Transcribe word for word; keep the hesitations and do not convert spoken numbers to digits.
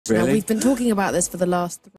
Now, Really? we've been talking about this for the last